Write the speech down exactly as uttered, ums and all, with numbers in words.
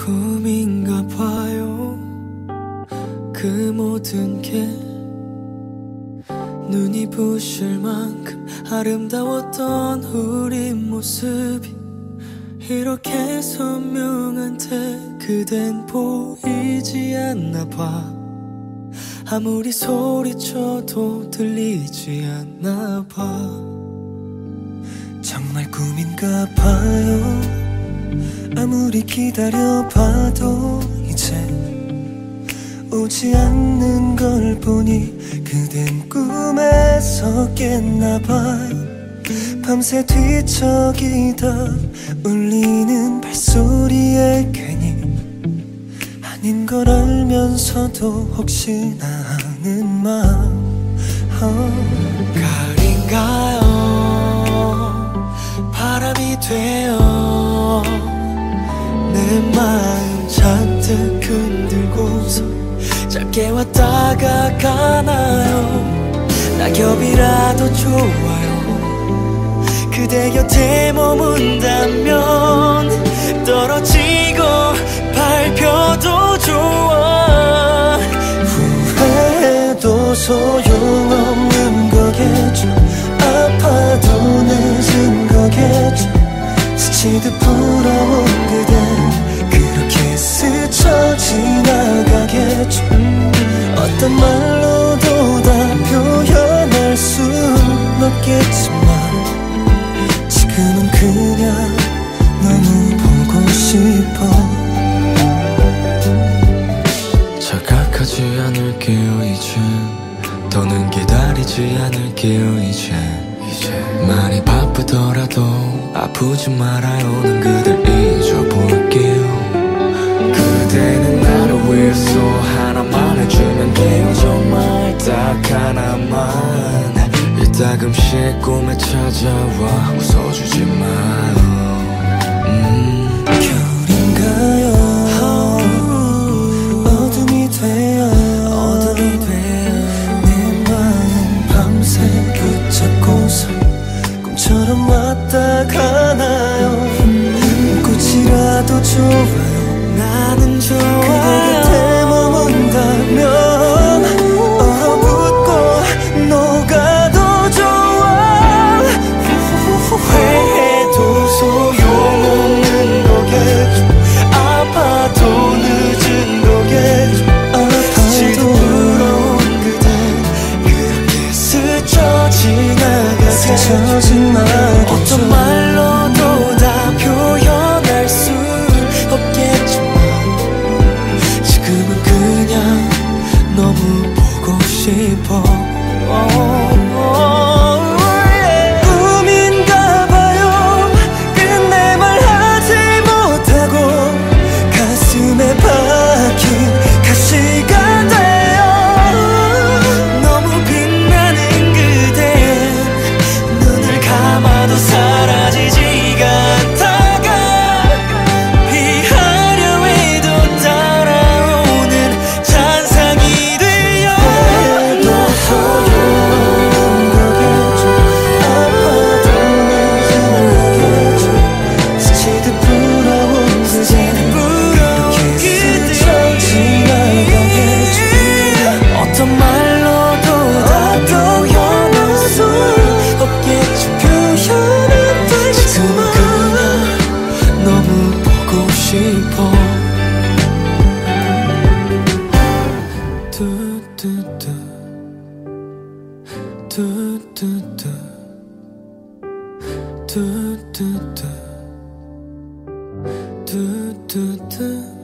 꿈인가 봐요. 그 모든 게 눈이 부실 만큼 아름다웠던 우리 모습이 이렇게 선명한데 그댄 보이지 않나 봐. 아무리 소리쳐도 들리지 않나 봐. 정말 꿈인가 봐요. 아무리 기다려봐도 이제 오지 않는 걸 보니 그댄 꿈에서 깼나 봐요. 밤새 뒤척이다 울리는 발소리에 괜히 아닌 걸 알면서도 혹시나 하는 마음. oh. 가을인가요? 바람이 되어 내 마음 잔뜩 흔들고서 짧게 왔다가 가나요? 낙엽이라도 좋아요. 그대 곁에 머문다면 떨어지고 밟혀도 좋아. 후회해도 소용없는 거겠죠. 아파도 늦은 거겠죠. 스치듯 부러운 그대 그렇게 스쳐 지나가겠죠. 어떤 말로도 다 표현할 순 없겠지만 지금은 그냥 너무 보고 싶어. 자각하지 않을게요 이제. 더는 기다리지 않을게요 이제. 많이 바쁘더라도 아프지 말아요. 난 그댈 잊어볼게요. 그대는 나를 위해서 하나만 해주면 돼요. 정말 딱 하나만. 이따금씩 꿈에 찾아와 웃어주지 마요. 음. 겨울인가요? 어둠이 되어 어둠이 되어 내 마음 밤새 붙잡고서 꿈처럼 왔다 가나요? 꽃이라도 좋아요. 나는 좋아요. 그대 곁에 머문다면 얼어붙고 녹아도 좋아. 후회해도 소용없는 거겠죠. 아파도 늦은 거겠죠. 스치듯 부러운 그대 그렇게 스쳐 지나가겠죠. 어떤 말로도 다 표현할 수 없겠지만 지금은 그냥 너무 보고 싶어. 꿈인가 봐요. 끝내 말하지 못하고 가슴에 박힌 가시가 돼요. 너무 빛나는 그대 눈을 감아도 사라지지가 않다가 피하려 해도 따라오는 잔상이 되어 해도 소용없는 거겠죠. 아파도 늦은 거겠죠. 스치듯 부러운 그대 이렇게 스쳐 지나가겠죠. 어떤 말로도 다 표현할 수 없겠죠. 표현은 지금은 그냥 너무 보고 싶어. 뚜뚜뚜 뚜뚜뚜 뚜뚜뚜 뚜뚜뚜